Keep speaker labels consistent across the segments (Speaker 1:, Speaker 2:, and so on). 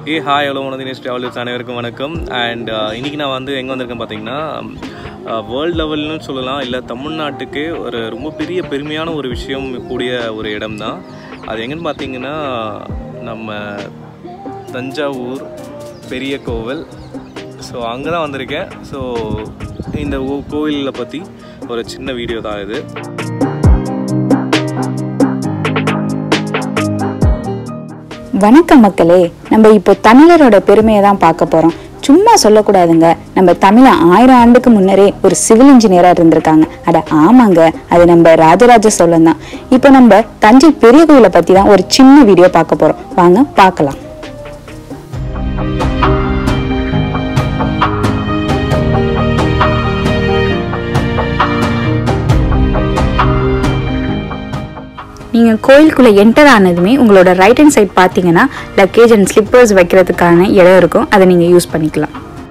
Speaker 1: Hey, hi, hello, Manadhinesh Travelers அனைவருக்கும் வணக்கம். And இன்றைக்கி நான் வந்து எங்கே வந்திருக்கேன் பார்த்தீங்கன்னா, வேர்ல்டு லெவல்னு சொல்லலாம், இல்லை தமிழ்நாட்டுக்கு ஒரு ரொம்ப பெரிய பெருமையான ஒரு விஷயம் கூடிய ஒரு இடம் தான். அது எங்கன்னு பார்த்தீங்கன்னா, நம்ம தஞ்சாவூர் பெரிய கோவில். ஸோ அங்கே தான் வந்திருக்கேன். ஸோ இந்த கோவிலில் பற்றி ஒரு சின்ன வீடியோ தான் இது.
Speaker 2: வணக்கம் மக்களே, நம்ம இப்போ தமிழரோட பெருமையை தான் பார்க்க போறோம். சும்மா சொல்லக்கூடாதுங்க, நம்ம தமிழ 1000 ஆண்டுக்கு முன்னரே ஒரு சிவில் இன்ஜினியரா இருந்திருக்காங்க. அட ஆமாங்க, அது நம்ம ராஜராஜ சோழன் தான். இப்போ நம்ம தஞ்சை பெரிய கோயிலை பத்தி தான் ஒரு சின்ன வீடியோ பார்க்க போறோம். வாங்க பார்க்கலாம். நீங்கள் கோயிலுக்குள்ளே என்டர் ஆனதுமே உங்களோட ரைட் ஹேண்ட் சைட் பார்த்தீங்கன்னா லக்கேஜ் அண்ட் ஸ்லிப்பர்ஸ் வைக்கிறதுக்கான இடம் இருக்கும். அதை நீங்கள் யூஸ் பண்ணிக்கலாம்.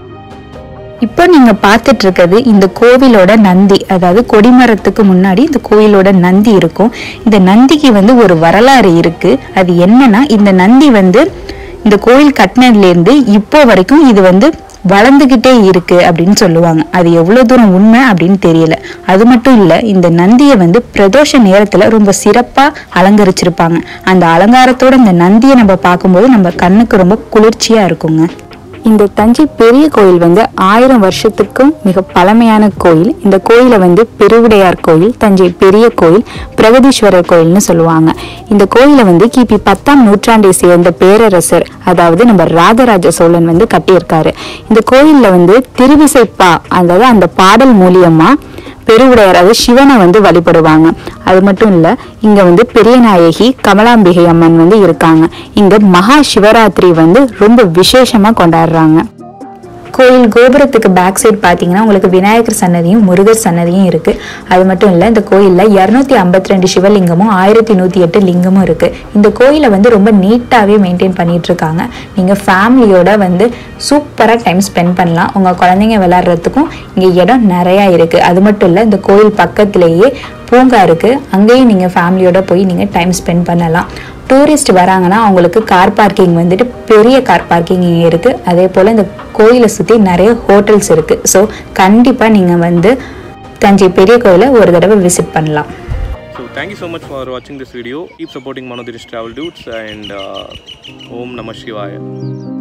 Speaker 2: இப்போ நீங்கள் பார்த்துட்டு இருக்கிறது இந்த கோவிலோட நந்தி, அதாவது கொடிமரத்துக்கு முன்னாடி இந்த கோயிலோட நந்தி இருக்கும். இந்த நந்திக்கு வந்து ஒரு வரலாறு இருக்கு. அது என்னன்னா, இந்த நந்தி வந்து இந்த கோயில் கட்டினதுலேருந்து இப்போ வரைக்கும் இது வந்து வளர்ந்துகிட்டே இருக்கு அப்படின்னு சொல்லுவாங்க. அது எவ்வளவு தூரம் உண்மை அப்படின்னு தெரியல. அது மட்டும் இல்ல, இந்த நந்தியை வந்து பிரதோஷ நேரத்துல ரொம்ப சிறப்பா அலங்கரிச்சிருப்பாங்க. அந்த அலங்காரத்தோட இந்த நந்தியை நம்ம பார்க்கும்போது நம்ம கண்ணுக்கு ரொம்ப குளிர்ச்சியா இருக்குங்க. இந்த தஞ்சை பெரிய கோயில் வந்து 1000 வருஷத்துக்கும் மிக பழமையான கோயில். இந்த கோயிலை வந்து பெருவுடையார் கோயில், தஞ்சை பெரிய கோயில், பிரகதீஸ்வரர் கோயில்னு சொல்லுவாங்க. இந்த கோயிலை வந்து கிபி 10ஆம் நூற்றாண்டை சேர்ந்த பேரரசர், அதாவது நம்ம ராஜராஜ சோழன் வந்து கட்டியிருக்காரு. இந்த கோயில்ல வந்து திருவிசைப்பா, அதாவது அந்த பாடல் மூலியமா பெருவுடையார், அதாவது சிவனை வந்து வழிபடுவாங்க. அது மட்டும் இல்ல, இங்க வந்து பெரியநாயகி கமலாம்பிகை அம்மன் வந்து இருக்காங்க. இங்க மகா சிவராத்திரி வந்து ரொம்ப விசேஷமா கொண்டாடுறாங்க. கோயில் கோபுரத்துக்கு பேக் சைடு பார்த்தீங்கன்னா உங்களுக்கு விநாயகர் சன்னதியும் முருகர் சன்னதியும் இருக்கு. அது மட்டும் இல்லை, இந்த கோயிலில் 252 சிவலிங்கமும் 1108 லிங்கமும் இருக்கு. இந்த கோயிலை வந்து ரொம்ப நீட்டாகவே மெயின்டைன் பண்ணிட்டு இருக்காங்க. நீங்கள் ஃபேமிலியோட வந்து சூப்பராக டைம் ஸ்பெண்ட் பண்ணலாம். உங்கள் குழந்தைங்க விளையாடுறதுக்கும் இங்கே இடம் நிறையா இருக்கு. அது மட்டும் இல்லை, இந்த கோயில் பக்கத்திலேயே பூங்கா இருக்கு. அங்கேயும் நீங்கள் ஃபேமிலியோட போய் நீங்கள் டைம் ஸ்பெண்ட் பண்ணலாம். டூரிஸ்ட் வராங்கன்னா அவங்களுக்கு கார் பார்க்கிங் வந்துட்டு பெரிய கார் பார்க்கிங் இங்கே இருக்குது. அதே போல் இந்த கோயிலை சுற்றி நிறைய ஹோட்டல்ஸ் இருக்குது. ஸோ கண்டிப்பாக நீங்கள் வந்து தஞ்சை பெரிய கோயிலை ஒரு தடவை விசிட் பண்ணலாம்.
Speaker 1: So thank you so much for watching this video. Keep supporting Manadhinesh Travel Dudes and Om Namah Shivaya.